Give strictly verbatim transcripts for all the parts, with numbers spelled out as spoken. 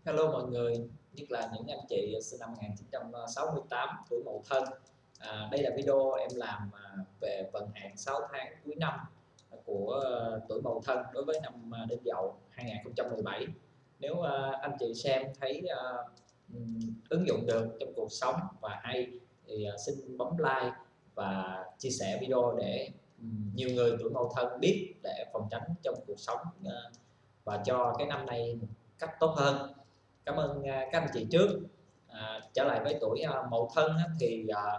Hello mọi người, nhất là những anh chị sinh năm một nghìn chín trăm sáu mươi tám tuổi Mậu Thân. À, đây là video em làm à, về vận hạn sáu tháng cuối năm của à, tuổi Mậu Thân đối với năm à, Đinh Dậu hai nghìn không trăm mười bảy. Nếu à, anh chị xem thấy à, ừm, ứng dụng được trong cuộc sống và hay thì à, xin bấm like và chia sẻ video để ừm, nhiều người tuổi Mậu Thân biết để phòng tránh trong cuộc sống à, và cho cái năm nay một cách tốt hơn. Cảm ơn à, các anh chị trước. À, trở lại với tuổi à, Mậu Thân á, thì à,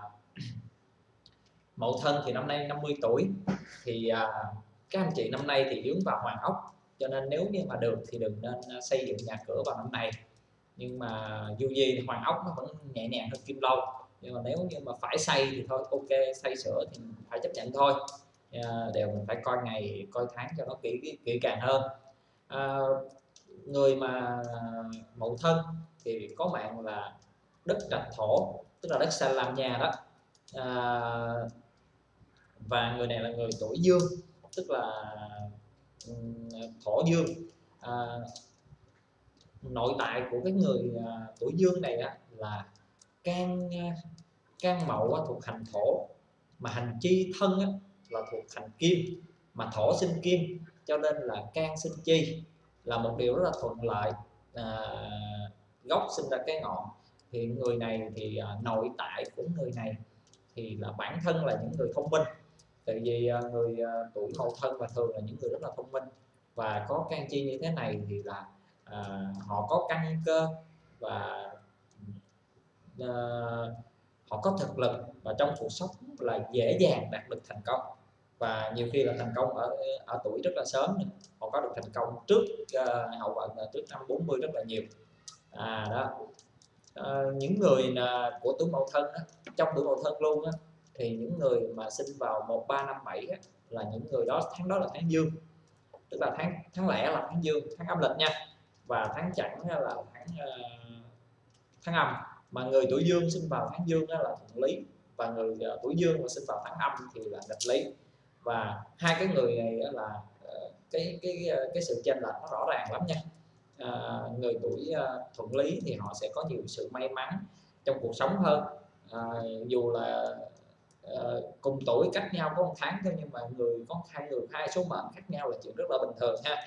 Mậu Thân thì năm nay năm mươi tuổi, thì à, các anh chị năm nay thì vướng vào hoàng ốc, cho nên nếu như mà được thì đừng nên à, xây dựng nhà cửa vào năm này. Nhưng mà dù gì thì hoàng ốc nó vẫn nhẹ nhàng hơn kim lâu, nhưng mà nếu như mà phải xây thì thôi, ok, xây sửa thì phải chấp nhận thôi. À, đều mình phải coi ngày coi tháng cho nó kỹ kỹ càng hơn. À, người mà Mậu Thân thì có mạng là đất trạch thổ, tức là đất xanh làm nhà đó. À, và người này là người tuổi dương, tức là thổ dương. À, nội tại của cái người à, tuổi dương này á, là can can mậu á, thuộc hành thổ, mà hành chi thân á, là thuộc hành kim, mà thổ sinh kim, cho nên là can sinh chi là một điều rất là thuận lợi. À, gốc sinh ra cái ngọn, thì người này thì à, nội tại của người này thì là bản thân là những người thông minh. Tại vì à, người à, tuổi Mậu Thân và thường là những người rất là thông minh, và có can chi như thế này thì là à, họ có căn cơ và à, họ có thực lực, và trong cuộc sống là dễ dàng đạt được thành công, và nhiều khi là thành công ở ở tuổi rất là sớm. Họ có được thành công trước uh, hậu vận trước năm bốn mươi rất là nhiều. À đó. À, những người là của tuổi Mậu Thân á, trong tuổi Mậu Thân luôn á, thì những người mà sinh vào một ba năm bảy á, là những người đó tháng đó là tháng dương, tức là tháng tháng lẻ là tháng dương, tháng âm lịch nha, và tháng chẵn là tháng uh, tháng âm. Mà người tuổi dương sinh vào tháng dương đó là thuận lý, và người uh, tuổi dương mà sinh vào tháng âm thì là nghịch lý. Và hai cái người này là uh, cái cái cái sự chênh lệch nó rõ ràng lắm nha. À, người tuổi uh, thuận lý thì họ sẽ có nhiều sự may mắn trong cuộc sống hơn. À, dù là uh, cùng tuổi cách nhau có một tháng thôi, nhưng mà người có hai người hai số mệnh khác nhau là chuyện rất là bình thường ha.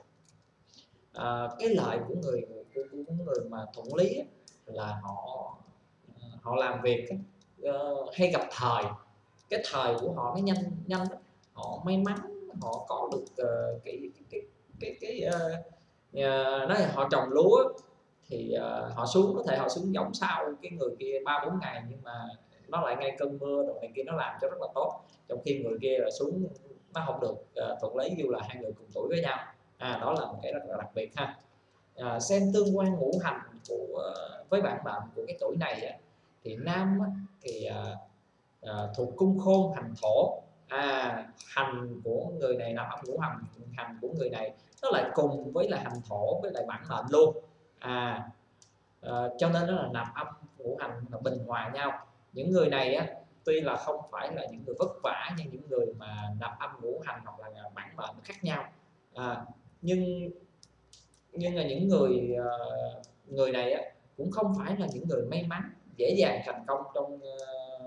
À, cái lợi của người của, của người mà thuận lý á, là họ họ làm việc uh, hay gặp thời, cái thời của họ nó nhanh nhanh đó. Họ may mắn, họ có được uh, cái cái cái cái uh, uh, nói là họ trồng lúa thì uh, họ xuống, có thể họ xuống giống sau cái người kia ba bốn ngày, nhưng mà nó lại ngay cơn mưa rồi này kia, nó làm cho rất là tốt, trong khi người kia là xuống nó không được uh, thuận lý, dù là hai người cùng tuổi với nhau. À, đó là một cái rất là đặc biệt ha. À, xem tương quan ngũ hành của với bản mệnh của cái tuổi này á, thì nam á, thì à, à, thuộc cung khôn hành thổ. À, hành của người này, nạp âm ngũ hành hành của người này nó lại cùng với là hành thổ với lại bản mệnh luôn. À, à cho nên nó là nạp âm ngũ hành là bình hòa nhau. Những người này á, tuy là không phải là những người vất vả, nhưng những người mà nạp âm ngũ hành hoặc là bản mệnh khác nhau. À, nhưng nhưng là những người ờ, người này á, cũng không phải là những người may mắn dễ dàng thành công trong ờ,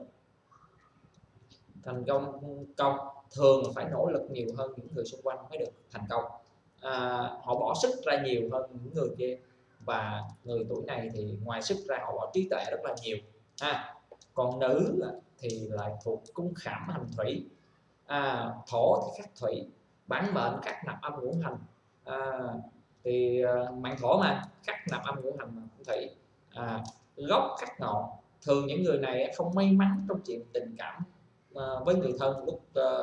thành công công thường phải nỗ lực nhiều hơn những người xung quanh mới được thành công. À, họ bỏ sức ra nhiều hơn những người kia, và người tuổi này thì ngoài sức ra họ bỏ trí tuệ rất là nhiều ha. Còn nữ thì lại thuộc cung khảm hành thủy. À, thổ thì khắc thủy, bản mệnh khắc nạp âm ngũ hành. À, thì uh, mạng thổ mà khắc nạp âm ngũ hành thủy. À, gốc khắc ngọn, thường những người này không may mắn trong chuyện tình cảm uh, với người thân lúc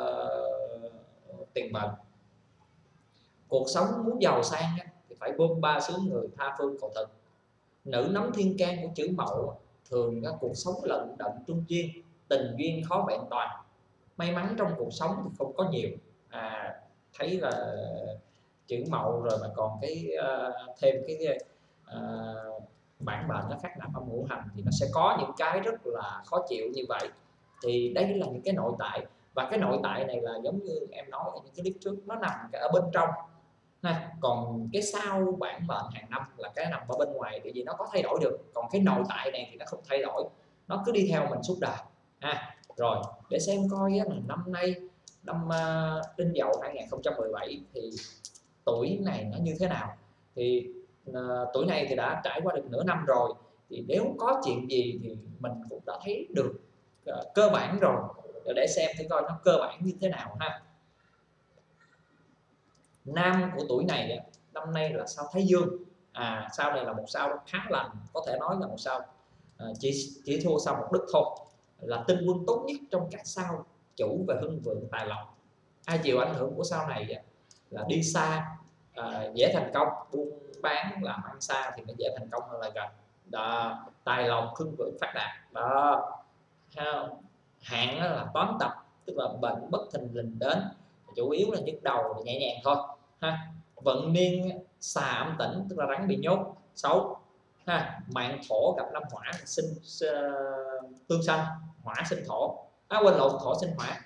uh, tiền bạc. Cuộc sống muốn giàu sang thì phải bôn ba xứ người, tha phương cầu thực. Nữ nắm thiên can của chữ Mậu, thường các cuộc sống lận đận trung duyên, tình duyên khó vẹn toàn, may mắn trong cuộc sống thì không có nhiều. À, thấy là chữ Mậu rồi mà còn cái uh, thêm cái uh, bản mệnh nó khác nạp âm ngũ hành thì nó sẽ có những cái rất là khó chịu như vậy. Thì đây là những cái nội tại, và cái nội tại này là giống như em nói ở những cái clip trước, nó nằm cả ở bên trong. ha. Còn cái sao bản mệnh hàng năm là cái nằm ở bên ngoài, tại vì nó có thay đổi được, còn cái nội tại này thì nó không thay đổi, nó cứ đi theo mình suốt đời ha. Rồi để xem coi là năm nay năm uh, Đinh Dậu hai nghìn không trăm mười bảy thì tuổi này nó như thế nào. Thì uh, tuổi này thì đã trải qua được nửa năm rồi, thì nếu có chuyện gì thì mình cũng đã thấy được uh, cơ bản rồi, để xem thử coi nó cơ bản như thế nào ha. Nam của tuổi này năm nay là sao Thái Dương, à sao này là một sao khá lành, có thể nói là một sao à, chỉ chỉ thua sao Mộc Đức thôi, là tinh quân tốt nhất trong các sao chủ về hưng vượng tài lộc. Ai chịu ảnh hưởng của sao này là đi xa, à, dễ thành công, buôn bán làm ăn xa thì nó dễ thành công hơn là gần đó. Tài lộc hưng vượng phát đạt đó. Hạn là toán tập, tức là bệnh bất thình lình đến, chủ yếu là nhức đầu nhẹ nhàng thôi ha. Vận niên xà âm tĩnh, tức là rắn bị nhốt xấu ha. Mạng thổ gặp năm hỏa sinh uh, tương xanh, hỏa sinh thổ, à quên lộn, thổ sinh hỏa,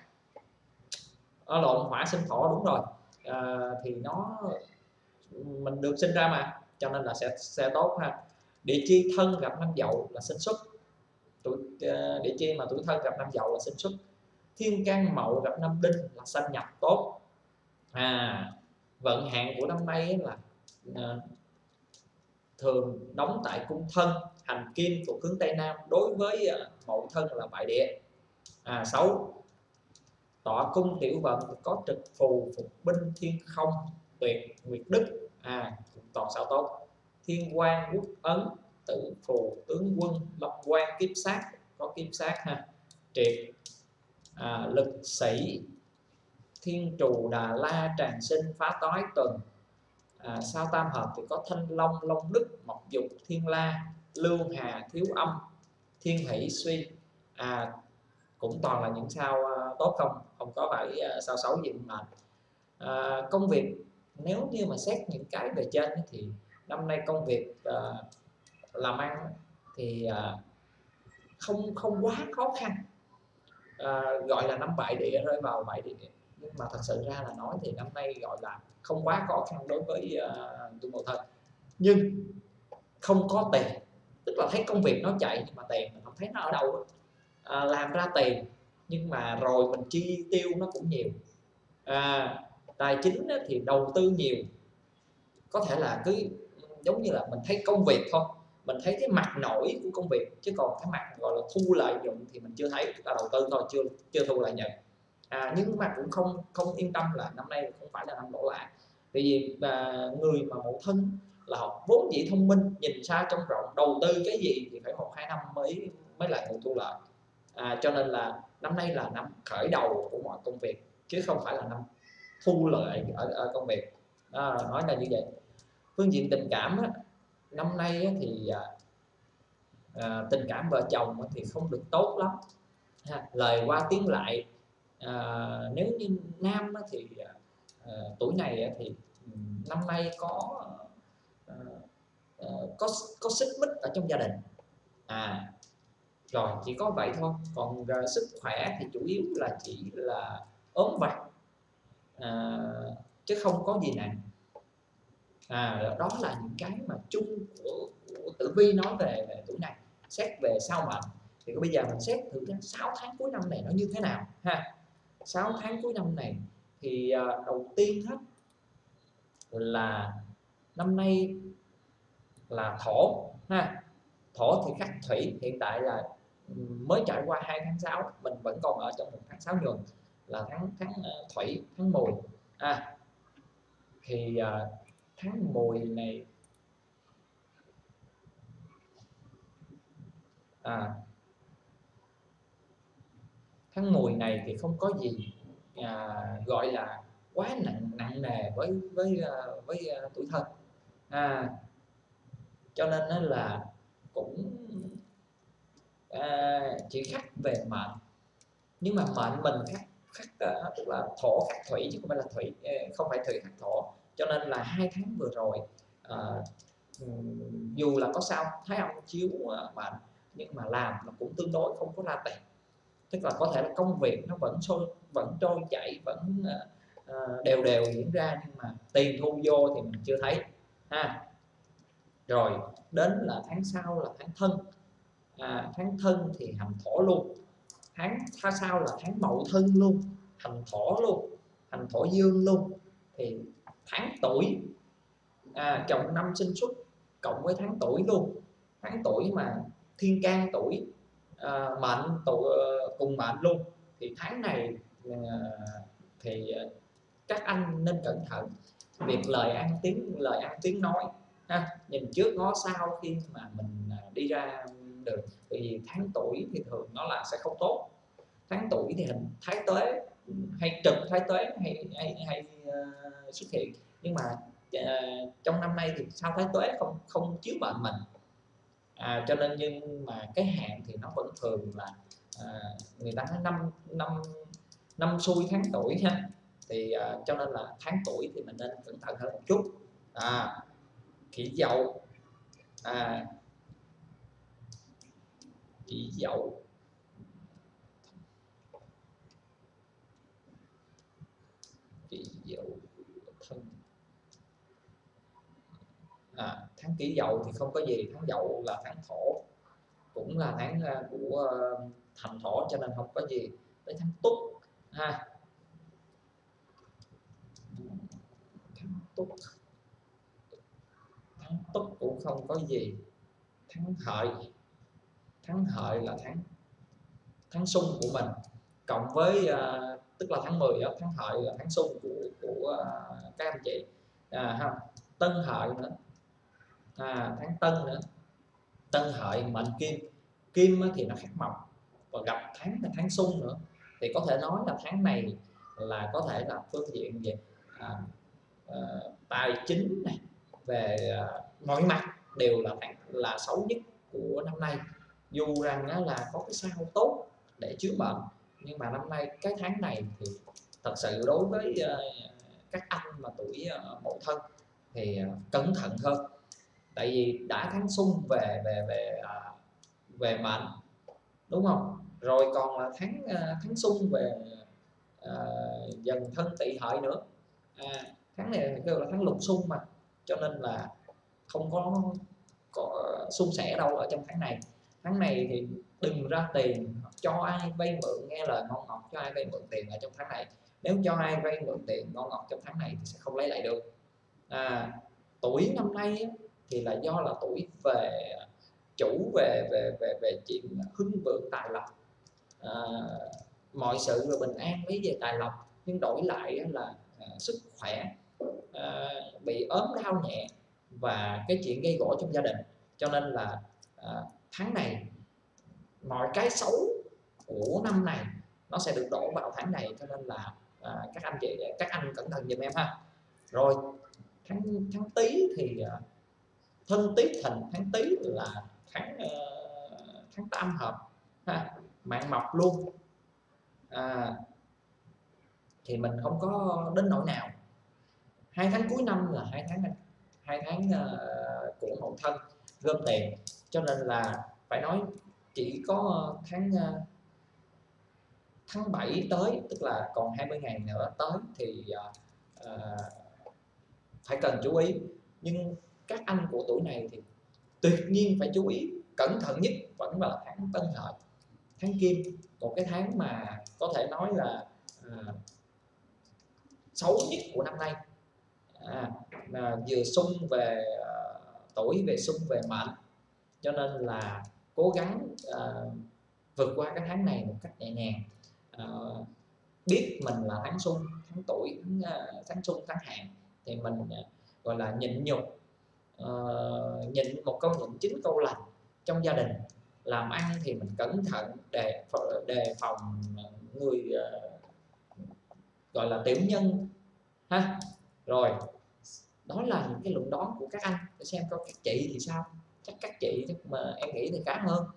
à, lộn hỏa sinh thổ, đúng rồi. À, thì nó mình được sinh ra mà, cho nên là sẽ sẽ tốt ha. Địa chi thân gặp năm Dậu là sinh xuất, tuổi uh, địa chi mà tuổi thân gặp năm Dậu là sinh xuất. Thiên can Mậu gặp năm Đinh là sanh nhập tốt. À, vận hạn của năm nay là uh, thường đóng tại cung thân, hành kim thuộc hướng Tây Nam, đối với uh, Mậu thân là bại địa, à xấu. Tọa cung tiểu vận có trực phù, phục binh, thiên không, tuyệt, nguyệt đức, à toàn sao tốt. Thiên quan, quốc ấn, tử phù, tướng quân, long quan, kiếp sát, có kiếp sát ha. Triệt, à, lực sĩ, thiên trù, đà la, tràng sinh, phá toái, tuần. À, sao tam hợp thì có thanh long, long đức, mộc dục, thiên la, lưu hà, thiếu âm, thiên hỷ, suy. À, cũng toàn là những sao uh, tốt không, không có phải uh, sao xấu gì mà. À, công việc nếu như mà xét những cái về trên thì năm nay công việc uh, làm ăn thì uh, không không quá khó khăn, uh, gọi là năm bại địa, rơi vào bại địa, nhưng mà thật sự ra là nói thì năm nay gọi là không quá khó khăn đối với uh, tuổi Mậu Thân, nhưng không có tiền, tức là thấy công việc nó chạy nhưng mà tiền mình không thấy nó ở đâu. À, làm ra tiền nhưng mà rồi mình chi tiêu nó cũng nhiều. À, tài chính thì đầu tư nhiều, có thể là cứ giống như là mình thấy công việc thôi, mình thấy cái mặt nổi của công việc, chứ còn cái mặt gọi là thu lợi nhuận thì mình chưa thấy, là đầu tư thôi, chưa chưa thu lợi nhuận. À, nhưng mà cũng không không yên tâm là năm nay không phải là năm lỗ lại, tại vì à, người mà Mậu Thân là họ vốn dĩ thông minh, nhìn xa trông rộng, đầu tư cái gì thì phải một hai năm mới mới lại nguồn thu lợi. À, cho nên là năm nay là năm khởi đầu của mọi công việc, chứ không phải là năm thu lợi ở, ở công việc. À, nói là như vậy. Phương diện tình cảm á, năm nay á, thì à, tình cảm vợ chồng thì không được tốt lắm ha. Lời qua tiếng lại, à, nếu như nam á, thì à, tuổi này á, thì năm nay có à, có có xích mích ở trong gia đình. À, rồi chỉ có vậy thôi, còn uh, sức khỏe thì chủ yếu là chỉ là ốm vặt, à, chứ không có gì nặng. À, đó là những cái mà chung của, của tử vi nói về, về tuổi này. Xét về sao mệnh thì bây giờ mình xét thử sáu tháng cuối năm này nó như thế nào ha. Sáu tháng cuối năm này thì uh, đầu tiên hết là năm nay là thổ ha. Thổ thì khắc thủy, hiện tại là mới trải qua hai tháng sáu, mình vẫn còn ở trong một tháng sáu nhuận là tháng tháng uh, thủy, tháng mùi. À, thì uh, tháng mùi này à, tháng mùi này thì không có gì à, gọi là quá nặng nặng nề với với uh, với uh, tuổi thân. À, cho nên là cũng à, chỉ khắc về mệnh, nhưng mà mệnh mình khắc khắc uh, tức là thổ khắc thủy chứ không phải là thủy, không phải thủy khắc thổ, cho nên là hai tháng vừa rồi uh, dù là có sao Thái Âm chiếu uh, mệnh, nhưng mà làm nó cũng tương đối không có ra tiền, tức là có thể là công việc nó vẫn sôi vẫn trôi chảy, vẫn uh, uh, đều đều diễn ra, nhưng mà tiền thu vô thì mình chưa thấy ha. Rồi đến là tháng sau là tháng Thân. À, tháng Thân thì hành thổ luôn, tháng tháng sau là tháng Mậu Thân luôn, hành thổ luôn, hành thổ dương luôn. Thì tháng Tuổi, à, chồng năm sinh xuất cộng với tháng Tuổi luôn, tháng Tuổi mà thiên can tuổi, à, mệnh tuổi cùng mệnh luôn, thì tháng này à, thì các anh nên cẩn thận việc lời ăn tiếng lời ăn tiếng nói ha. Nhìn trước ngó sau khi mà mình đi ra đường, bởi vì tháng Tuổi thì thường nó là sẽ không tốt. Tháng Tuổi thì hình thái tuế hay trực thái tuế hay hay, hay uh, xuất hiện, nhưng mà uh, trong năm nay thì sao thái tuế không không chiếu mệnh mình, à, cho nên nhưng mà cái hạn thì nó vẫn thường là à, người ta nói năm năm năm xui tháng Tuổi ha. Thì à, cho nên là tháng Tuổi thì mình nên cẩn thận hơn một chút. À, Kỷ Dậu, à, Kỷ Dậu, Kỷ Dậu Thân. À, tháng Kỷ Dậu thì không có gì, tháng Dậu là tháng Thổ, cũng là tháng của uh, thành Thổ, cho nên không có gì. Tới tháng Tuất ha, tháng Tuất, tháng Tuất cũng không có gì. Tháng Hợi, tháng Hợi là tháng tháng xung của mình, cộng với uh, tức là tháng mười đó, tháng Hợi là tháng xung của của uh, các anh chị, à, ha. Tân Hợi nữa, à, tháng Tân nữa, Tân Hợi mệnh Kim, Kim thì nó khắc mộc, và gặp tháng là tháng xung nữa, thì có thể nói là tháng này là có thể là phương diện về à, à, tài chính này, về à, mọi mặt đều là là xấu nhất của năm nay. Dù rằng đó là có cái sao tốt để chiếu mệnh, nhưng mà năm nay cái tháng này thì thật sự đối với uh, các anh mà tuổi uh, Mậu Thân thì uh, cẩn thận hơn, tại vì đã tháng xung về về về uh, về mệnh, đúng không? Rồi còn là tháng uh, tháng xung về uh, dần Thân Tỵ Hợi nữa, à, tháng này kêu là tháng lục xung mà, cho nên là không có có suôn sẻ đâu ở trong tháng này. Tháng này thì đừng ra tiền cho ai vay mượn, nghe lời ngon ngọt cho ai vay mượn tiền ở trong tháng này. Nếu cho ai vay mượn tiền ngon ngọt trong tháng này thì sẽ không lấy lại được. À, tuổi năm nay á, thì là do là tuổi về chủ về về về về chuyện hưng vượng tài lộc, à, mọi sự là bình an lấy về tài lộc, nhưng đổi lại là à, sức khỏe à, bị ốm đau nhẹ và cái chuyện gây gổ trong gia đình. Cho nên là à, tháng này mọi cái xấu của năm này nó sẽ được đổ vào tháng này, cho nên là à, các anh chị các anh cẩn thận giùm em ha. Rồi tháng tháng Tý thì à, Thân Tý Thìn, tháng Tý là tháng uh, tháng tam hợp ha, mạng mộc luôn, à, thì mình không có đến nỗi nào. Hai tháng cuối năm là hai tháng hai tháng uh, của Mậu Thân gom tiền, cho nên là phải nói chỉ có tháng uh, tháng bảy tới, tức là còn hai mươi ngày nữa tới thì uh, uh, phải cần chú ý. Nhưng các anh của tuổi này thì tuyệt nhiên phải chú ý cẩn thận nhất vẫn là tháng Tân Hợi, tháng Kim, một cái tháng mà có thể nói là uh, xấu nhất của năm nay, à, à, vừa xung về uh, tuổi, về xung về mệnh, cho nên là cố gắng uh, vượt qua cái tháng này một cách nhẹ nhàng. Uh, biết mình là tháng xung, tháng tuổi, tháng, uh, tháng xung, tháng hạn, thì mình uh, gọi là nhịn nhục, uh, nhịn một câu nhịn chín câu lành trong gia đình. Làm ăn thì mình cẩn thận đề đề phòng người uh, gọi là tiểu nhân ha. Rồi đó là những cái luận đoán của các anh, để xem coi các chị thì sao. Chắc các chị chắc mà em nghĩ thì khá hơn.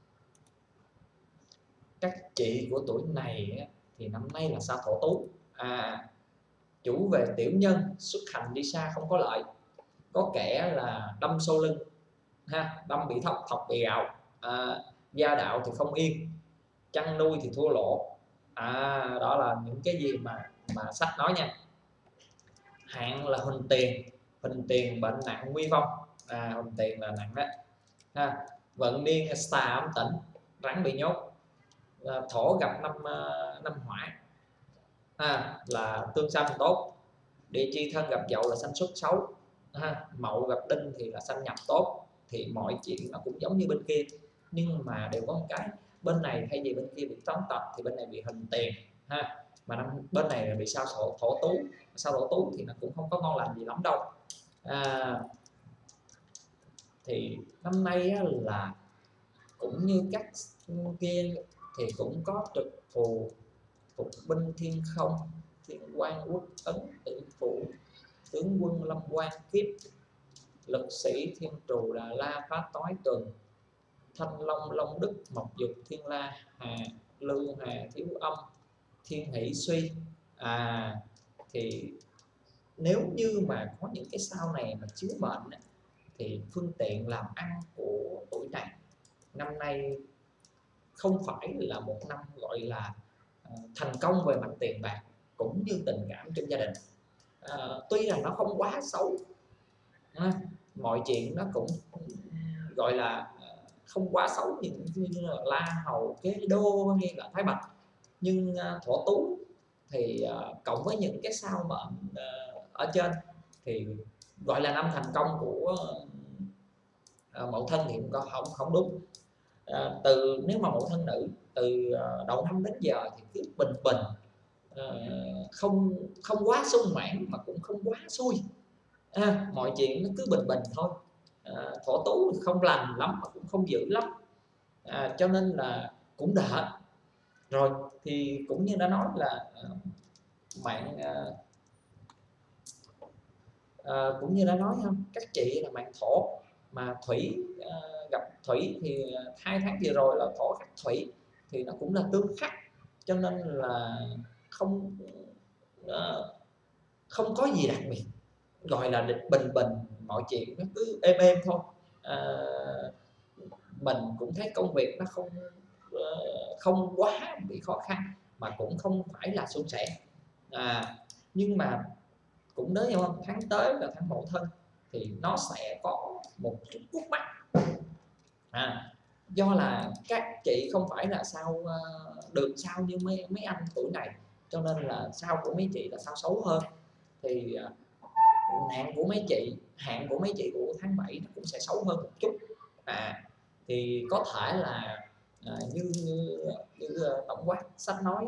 Các chị của tuổi này thì năm nay là sao thổ tú, à, chủ về tiểu nhân, xuất hành đi xa không có lợi, có kẻ là đâm sâu lưng ha, đâm bị thóc, thọc bị gạo, à, gia đạo thì không yên, chăn nuôi thì thua lỗ, à, đó là những cái gì mà mà sách nói nha. Hạn là huỳnh tiền, huỳnh tiền bệnh nặng nguy vong, à, huỳnh tiền là nặng đó ha. Vận niên xà âm tĩnh, rắn bị nhốt. À, thổ gặp năm uh, năm hỏa, à, là tương xanh tốt. Địa chi thân gặp dậu là sanh xuất xấu, ha. Mậu gặp đinh thì là sanh nhập tốt. Thì mọi chuyện nó cũng giống như bên kia, nhưng mà đều có một cái, bên này thay vì bên kia bị toán tật thì bên này bị huỳnh tiền ha. Mà năm bên này là bị sao thổ, thổ tú, sao thổ tú thì nó cũng không có ngon lành gì lắm đâu. À, thì năm nay á, là cũng như các kia thì cũng có trực phù, phục binh thiên không, thiên quan quốc ấn tử phụ, tướng quân lâm quan kiếp, lực sĩ thiên trù là la phá tối tuần, thanh long long đức mộc dục thiên la hà lưu hà thiếu âm thiên hỷ suy. À, thì nếu như mà có những cái sao này mà chiếu mệnh thì phương tiện làm ăn của tuổi này năm nay không phải là một năm gọi là uh, thành công về mặt tiền bạc cũng như tình cảm trong gia đình. Uh, tuy là nó không quá xấu, uh, mọi chuyện nó cũng gọi là uh, không quá xấu như, như là la hầu kế đô hay là thái bạch, nhưng uh, thổ tú thì uh, cộng với những cái sao mệnh uh, ở trên thì gọi là năm thành công của uh, mậu thân thì cũng có không không đúng. À, từ nếu mà mậu thân nữ từ uh, đầu năm đến giờ thì cứ bình bình, uh, không không quá sung mãn mà cũng không quá xui, à, mọi chuyện nó cứ bình bình thôi. À, thổ tú thì không lành lắm mà cũng không dữ lắm, à, cho nên là cũng đỡ rồi. Thì cũng như đã nói là uh, mạng uh, uh, cũng như đã nói không, các chị là mạng thổ mà thủy uh, gặp thủy thì hai tháng vừa rồi là thổ khắc thủy thì nó cũng là tương khắc, cho nên là không uh, không có gì đặc biệt, gọi là bình bình, mọi chuyện nó cứ êm êm thôi. À, mình cũng thấy công việc nó không uh, không quá bị khó khăn mà cũng không phải là suôn sẻ. À, nhưng mà cũng đến nhau không, tháng tới là tháng Mậu Thân thì nó sẽ có một chút khúc mắc. À, do là các chị không phải là sao uh, được sao như mấy mấy anh tuổi này, cho nên là sao của mấy chị là sao xấu hơn. Thì uh, hạn của mấy chị hạn của mấy chị của tháng bảy nó cũng sẽ xấu hơn một chút. À, thì có thể là uh, như như, như uh, tổng quát sách nói,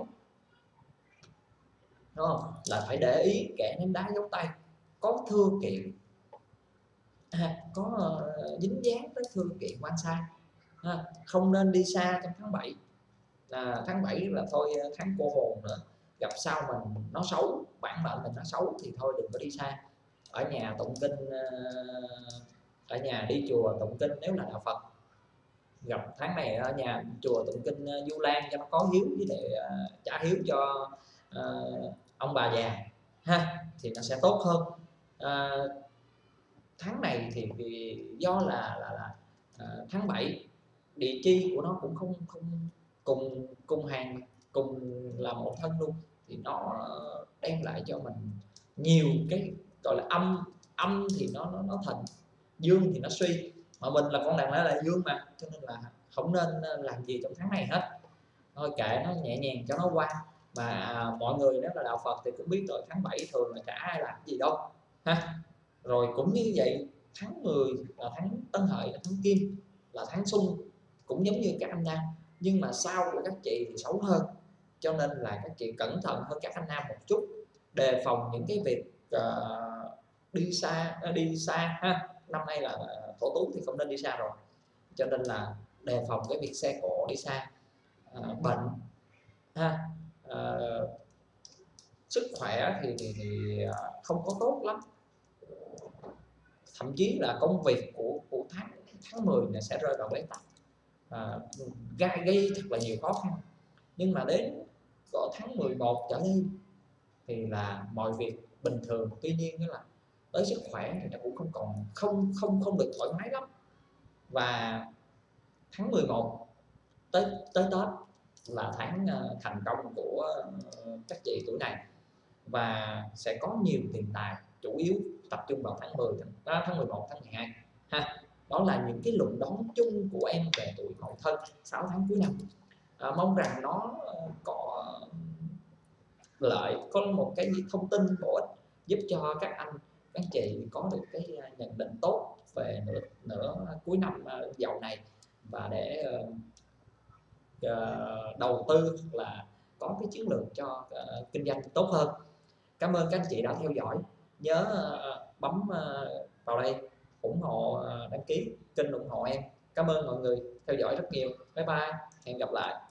đúng không, là phải để ý kẻ ném đá giấu tay, có thưa kiện, à, có uh, dính dáng tới thưa kiện quan sai, à, không nên đi xa trong tháng bảy. À, tháng bảy là thôi tháng cô hồn nữa, gặp sao mình nó xấu, bản mệnh mình nó xấu thì thôi đừng có đi xa, ở nhà tụng kinh, ở nhà đi chùa tụng kinh nếu là đạo Phật. Gặp tháng này ở nhà chùa tụng kinh Du Lan cho nó có hiếu, với lại uh, trả hiếu cho uh, ông bà già ha, thì nó sẽ tốt hơn. Uh, tháng này thì vì do là là, là uh, tháng bảy địa chi của nó cũng không không cùng cùng hàng cùng là một thân luôn, thì nó đem lại cho mình nhiều cái gọi là âm âm thì nó nó nó thành, dương thì nó suy, mà mình là con đàn lá là dương mà, cho nên là không nên làm gì trong tháng này hết, thôi kệ nó nhẹ nhàng cho nó qua. Mà à, mọi người nếu là đạo Phật thì cũng biết rồi, tháng bảy thường là chả ai làm gì đâu ha. Rồi cũng như vậy, tháng mười là tháng Tân Hợi, là tháng Kim, là tháng xung, cũng giống như các anh nam, nhưng mà sau của các chị thì xấu hơn, cho nên là các chị cẩn thận hơn các anh nam một chút, đề phòng những cái việc uh, đi xa uh, đi xa ha. Năm nay là thổ tú thì không nên đi xa rồi, cho nên là đề phòng cái việc xe cộ đi xa, uh, bệnh ha. Uh, sức khỏe thì, thì, thì không có tốt lắm, thậm chí là công việc của của tháng tháng mười này sẽ rơi vào bế tắc, à, gây, gây thật là nhiều khó khăn. Nhưng mà đến có tháng mười một trở đi thì là mọi việc bình thường, tuy nhiên là tới sức khỏe thì nó cũng không còn không không không được thoải mái lắm. Và tháng mười một tới tới Tết là tháng thành công của các chị tuổi này, và sẽ có nhiều tiền tài, chủ yếu tập trung vào tháng mười, tháng, tháng mười một, tháng mười hai ha. Đó là những cái luận đoán chung của em về tuổi Mậu Thân sáu tháng cuối năm. À, mong rằng nó có lợi, có một cái thông tin bổ ích giúp cho các anh các chị có được cái nhận định tốt về nửa nửa cuối năm Dậu này, và để uh, đầu tư là có cái chiến lược cho uh, kinh doanh tốt hơn. Cảm ơn các anh chị đã theo dõi, nhớ uh, bấm uh, vào đây ủng hộ, uh, đăng ký kênh ủng hộ em. Cảm ơn mọi người theo dõi rất nhiều. Bye bye, hẹn gặp lại.